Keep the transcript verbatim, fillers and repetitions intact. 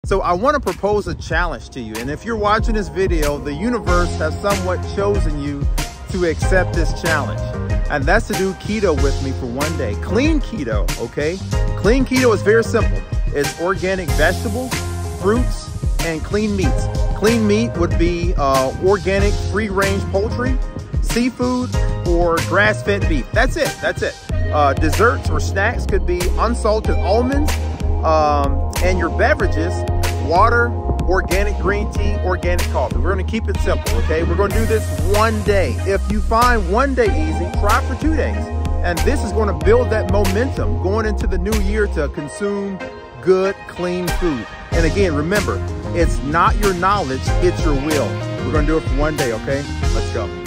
So I want to propose a challenge to you. And if you're watching this video, the universe has somewhat chosen you to accept this challenge. And that's to do keto with me for one day. Clean keto, okay? Clean keto is very simple. It's organic vegetables, fruits, and clean meats. Clean meat would be uh, organic free-range poultry, seafood, or grass-fed beef. That's it, that's it. Uh, desserts or snacks could be unsalted almonds, um, and your beverages, water, organic green tea, organic coffee. We're gonna keep it simple, okay? We're gonna do this one day. If you find one day easy, try for two days. And this is gonna build that momentum going into the new year to consume good, clean food. And again, remember, it's not your knowledge, it's your will. We're gonna do it for one day, okay? Let's go.